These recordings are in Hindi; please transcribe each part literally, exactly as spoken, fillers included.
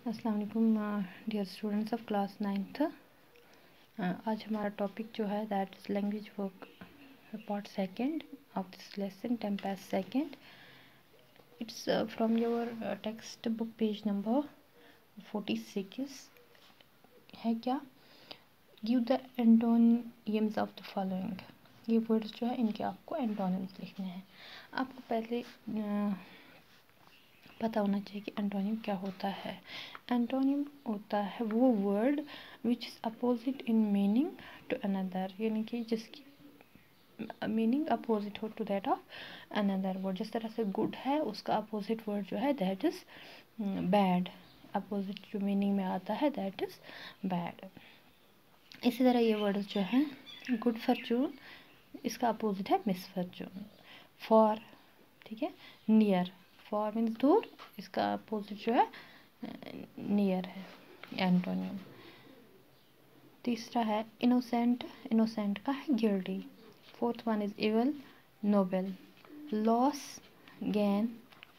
अस्सलाम वालेकुम dear students of class ninth. आज हमारा टॉपिक जो है that is language work part second of this lesson ten pass second. It's from your text book page number forty six. है क्या? Give the antonyms of the following. ये वर्ड्स जो है इनके आपको एंटोनिम्स लिखने हैं। आपको पहले uh, पता होना चाहिए कि एंटोनिम क्या होता है। एंटोनिम होता है वो word which is opposite in meaning to another, यानी कि जिसकी मीनिंग अपोजिट हो to that of another word. जिस तरह से गुड है उसका अपोजिट वर्ड जो है दैट इज़ बैड। अपोजिट जो मीनिंग में आता है दैट इज़ बैड। इसी तरह ये वर्ड जो है गुड फॉर्चून, इसका अपोजिट है मिस फॉर्चून। फॉर, ठीक है, नियर, फॉर मीन्स दूर, इसका अपोजिट जो है नियर है, एंटोनिम। तीसरा है इनोसेंट, इनोसेंट का है guilty. Fourth one is evil, noble. Loss, gain.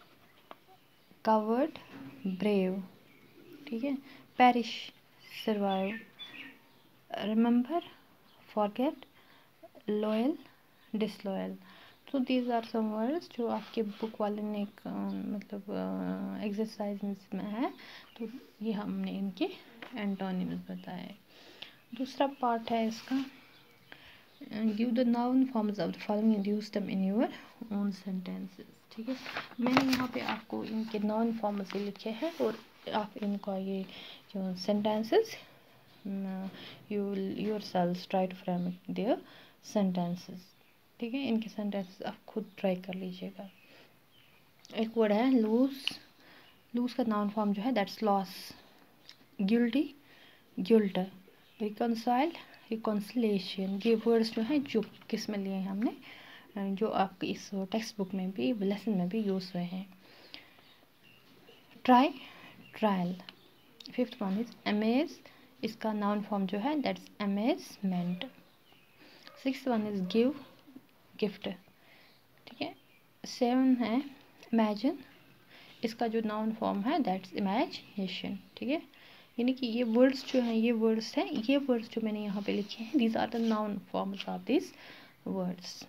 Coward, brave, ठीक है। Perish, survive. Remember, forget. Loyal, disloyal. तो दीज आर सम वर्ड्स जो आपके बुक वाले ने एक मतलब एक्सरसाइज में है, तो ये हमने इनके एंटोनिम्स बताए। दूसरा पार्ट है इसका, give the noun forms of the following, use them in your own sentences. ठीक है, मैंने यहाँ पे आपको इनके नाउन फॉर्म्स लिखे हैं और आप इनका ये जो sentences you yourself try to frame their sentences. ठीक है, इनके सेंटेंसेस आप खुद ट्राई कर लीजिएगा। एक वर्ड है लूज, लूज का नाउन फॉर्म जो है that's loss. Guilty, guilt. Reconcile, reconciliation. ये वर्ड्स जो हैं जो किस में लिए हैं हमने, जो आपकी इस टेक्स्ट बुक में भी लेसन में भी यूज़ हुए हैं। Try, trial. Fifth one is amaze, इसका नाउन फॉर्म जो है that's amazement. Six one is give, gift, ठीक है। सेवन है इमेजिन, इसका जो नाउन फॉर्म है दैट्स इमेजिनेशन। ठीक है, यानी कि ये वर्ड्स जो हैं ये वर्ड्स हैं ये वर्ड्स जो मैंने यहाँ पे लिखे हैं these are the noun forms of this words.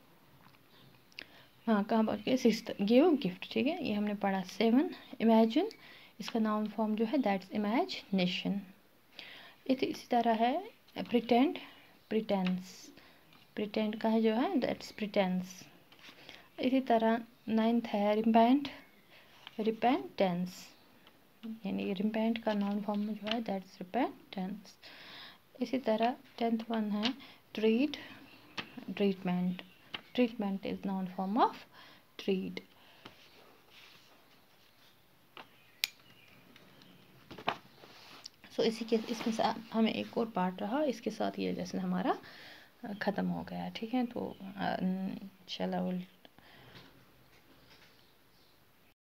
हाँ, कहाँ बात किया? सिक्स्थ गिव, गिफ्ट, ठीक है, ये हमने पढ़ा। सेवन इमेजिन, इसका नाउन फॉर्म जो है दैट्स इमेजिनेशन। इसी तरह है प्रिटेंड, प्रिटेंस, प्रिटेंड का है जो है दैट्स प्रिटेंस। इसी तरह नाइन्थ है रिपेंट, रिपेंटेंस, यानी रिपेंट का नाउन फॉर्म जो है दैट्स रिपेंटेंस। इसी तरह टेंथ वन है treat, treatment, treatment is noun form of treat. So इसी के इसमें से हमें एक और पार्ट रहा, इसके साथ ये लेसन हमारा ख़त्म हो गया। ठीक है, तो इंशाल्लाह